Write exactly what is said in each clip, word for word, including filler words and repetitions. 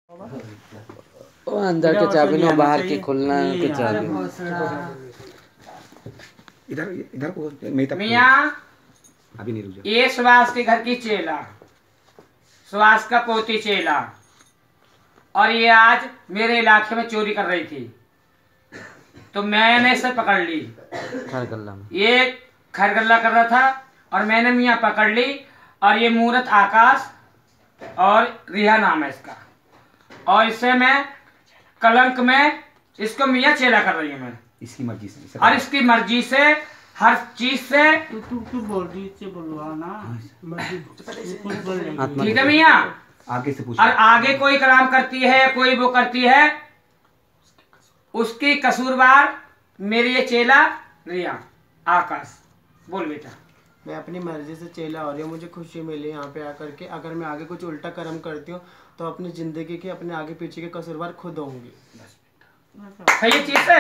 वो अंदर के चाबी नो बाहर की खुलना के चाबी। इधर इधर को मियाँ अभी नहीं रुक जा। ये सुभाष के घर की चेला, सुभाष का पोती चेला, और ये आज मेरे इलाके में चोरी कर रही थी, तो मैंने इसे पकड़ ली। खरगल्ला में ये खरगल्ला कर रहा था और मैंने मियाँ पकड़ ली। और ये मूरत आकाश और रिहा नाम है इसका, और इसे मैं कलंक में इसको मियाँ चेला कर रही हूँ मैं इसकी मर्जी से और इसकी मर्जी से हर चीज से। तू तू तू बोल रही से बोलवा ना, ठीक है मियाँ, आगे से पूछ। और आगे कोई कलाम करती है, कोई वो करती है, उसकी कसूरवार मेरी ये चेला रिया आकाश। बोल बेटा। मैं अपनी मर्जी से चेला हो रही हूँ, मुझे खुशी मिली यहाँ पे आकर के। अगर मैं आगे कुछ उल्टा कर्म करती हूँ तो अपनी जिंदगी के अपने आगे पीछे के कसूरवार खुद होंगी। सही चीज से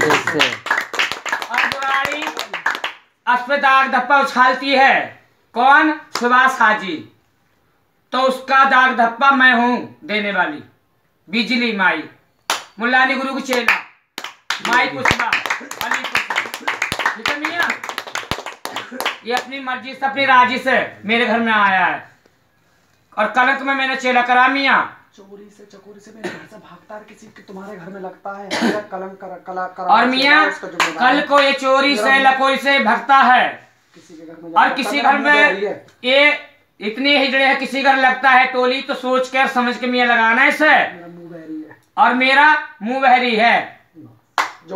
और बुराई अस पे दाग धब्बा उछालती है कौन? सुभाष हाजी। तो उसका दाग धब्बा मैं हूं देने वाली, बिजली माई, मुल्लानी गुरु की चेला, माई पुष्पा, अली पुष्पा। ठीक है मियाँ, ये अपनी मर्जी से अपनी राजी से मेरे घर में आया है और कलंक में मैंने चेला करा मियाँ। चोरी से चकोरी से मेरे घर से भागता है, किसी के तुम्हारे घर में लगता है कलंक कर, कला कर, और मियाँ कल को ये चोरी से लकोरी से भगता है किसी के घर में और किसी घर में ये इतनी हिजड़े है, किसी घर लगता है टोली, तो सोच कर समझ के मियाँ लगाना है इसे। मेरा मुंह बहरी है और मेरा मुंह बहरी है जो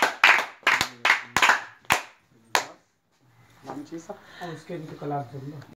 उसके भी तो कलाक